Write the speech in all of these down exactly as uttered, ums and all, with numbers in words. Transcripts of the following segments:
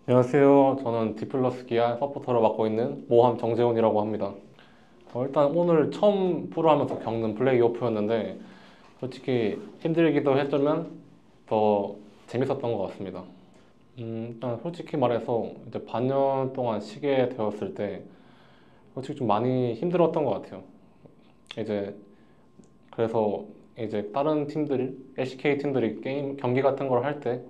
안녕하세요. 저는 디플러스 기아 서포터를 맡고 있는 모함 정재훈이라고 합니다. 어, 일단 오늘 처음 프로하면서 겪는 플레이오프였는데 솔직히 힘들기도 했지만 더 재밌었던 것 같습니다. 음, 일단 솔직히 말해서 이제 반년 동안 쉬게 되었을 때 솔직히 좀 많이 힘들었던 것 같아요. 이제 그래서 이제 다른 팀들이 엘씨케이 팀들이 게임 경기 같은 걸 할 때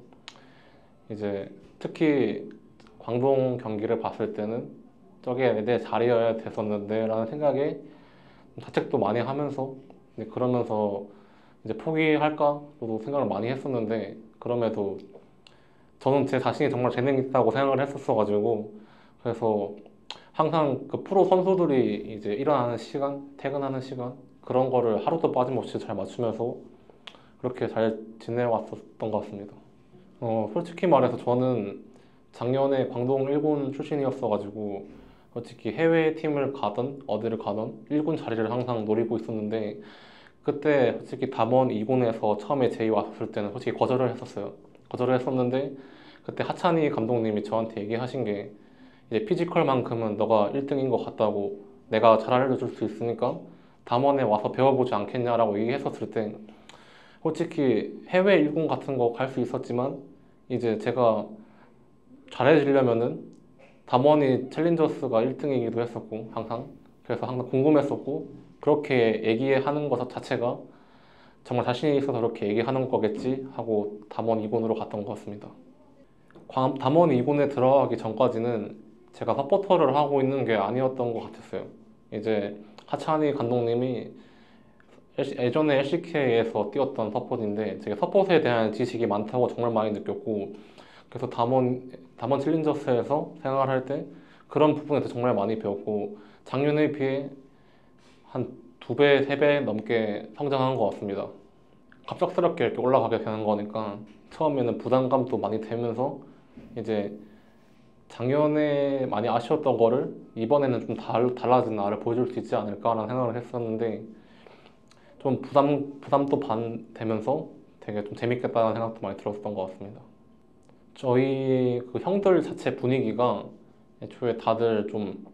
이제 특히 광동 경기를 봤을 때는 저게 내 자리여야 됐었는데 라는 생각에 자책도 많이 하면서 이제 그러면서 이제 포기할까 저도 생각을 많이 했었는데 그럼에도 저는 제 자신이 정말 재능 있다고 생각을 했었어 가지고 그래서 항상 그 프로 선수들이 이제 일어나는 시간, 퇴근하는 시간 그런 거를 하루도 빠짐없이 잘 맞추면서 그렇게 잘 지내왔었던 것 같습니다. 어, 솔직히 말해서 저는 작년에 광동 일 군 출신이었어가지고 솔직히 해외 팀을 가든 어디를 가든 일 군 자리를 항상 노리고 있었는데 그때 솔직히 담원 이 군에서 처음에 제의 왔을 때는 솔직히 거절을 했었어요. 거절을 했었는데 그때 하찬이 감독님이 저한테 얘기하신 게 이제 피지컬만큼은 너가 일 등인 것 같다고 내가 잘 알려줄 수 있으니까 담원에 와서 배워보지 않겠냐라고 얘기했었을 때 솔직히 해외 일 군 같은 거 갈 수 있었지만 이제 제가 잘해지려면은 담원이 챌린저스가 일 등이기도 했었고 항상 그래서 항상 궁금했었고 그렇게 얘기하는 것 자체가 정말 자신이 있어서 그렇게 얘기하는 거겠지 하고 담원 이 군으로 갔던 것 같습니다. 광- 담원 이 군에 들어가기 전까지는 제가 서포터를 하고 있는 게 아니었던 것 같았어요. 이제 하찬이 감독님이 LC 예전에 엘씨케이에서 뛰었던 서폿인데 제가 서폿에 대한 지식이 많다고 정말 많이 느꼈고 그래서 담원 담원 챌린저스에서 생활할 때 그런 부분에서 정말 많이 배웠고 작년에 비해 한 두 배, 세 배 넘게 성장한 것 같습니다. 갑작스럽게 이렇게 올라가게 되는 거니까 처음에는 부담감도 많이 되면서 이제 작년에 많이 아쉬웠던 거를 이번에는 좀 달, 달라진 나를 보여줄 수 있지 않을까라는 생각을 했었는데 좀 부담, 부담도 반 되면서 되게 좀 재밌겠다는 생각도 많이 들었던 것 같습니다. 저희 그 형들 자체 분위기가 애초에 다들 좀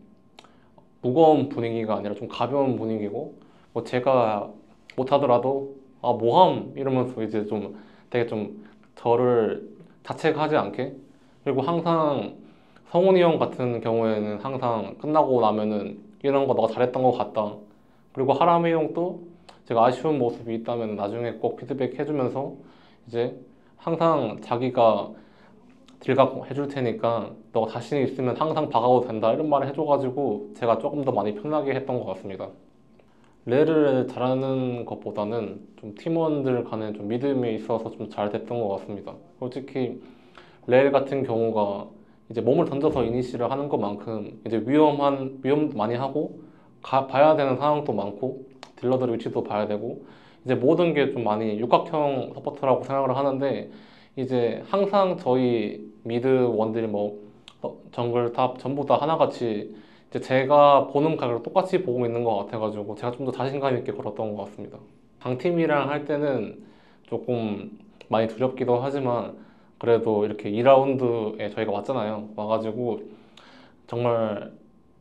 무거운 분위기가 아니라 좀 가벼운 분위기고 뭐 제가 못하더라도 아 모함 이러면서 이제 좀 되게 좀 저를 자책하지 않게 그리고 항상 성훈이 형 같은 경우에는 항상 끝나고 나면은 이런 거 너가 잘했던 것 같다 그리고 하람이 형도 제가 아쉬운 모습이 있다면 나중에 꼭 피드백 해주면서 이제 항상 자기가 딜각 해줄 테니까 너가 자신 있으면 항상 박아도 된다 이런 말을 해줘가지고 제가 조금 더 많이 편하게 했던 것 같습니다. 렐을 잘하는 것보다는 좀 팀원들 간에 좀 믿음이 있어서 좀 잘 됐던 것 같습니다. 솔직히 렐 같은 경우가 이제 몸을 던져서 이니시를 하는 것만큼 이제 위험한 위험도 많이 하고 가, 봐야 되는 상황도 많고 딜러들의 위치도 봐야 되고 이제 모든 게 좀 많이 육각형 서포터라고 생각을 하는데 이제 항상 저희 미드 원들이 뭐 어, 정글 탑 전부 다 하나같이 이제 제가 보는 각을 똑같이 보고 있는 것 같아가지고 제가 좀 더 자신감 있게 걸었던 것 같습니다. 강팀이랑 할 때는 조금 많이 두렵기도 하지만 그래도 이렇게 이 라운드에 저희가 왔잖아요. 와가지고 정말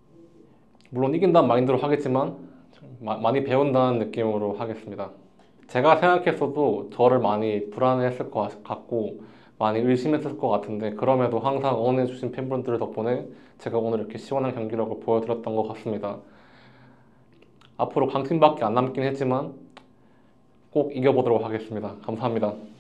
물론 이긴다는 마인드로 하겠지만 마- 많이 배운다는 느낌으로 하겠습니다. 제가 생각했어도 저를 많이 불안해했을 것 같고 많이 의심했을 것 같은데 그럼에도 항상 응원해주신 팬분들 덕분에 제가 오늘 이렇게 시원한 경기력을 보여드렸던 것 같습니다. 앞으로 강팀밖에 안 남긴 했지만 꼭 이겨보도록 하겠습니다. 감사합니다.